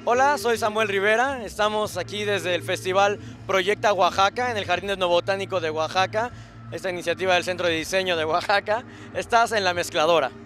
Hola, soy Samuel Rivera, estamos aquí desde el Festival Proyecta Oaxaca en el Jardín Etnobotánico de Oaxaca, esta iniciativa del Centro de Diseño de Oaxaca. Estás en La Mezcladora.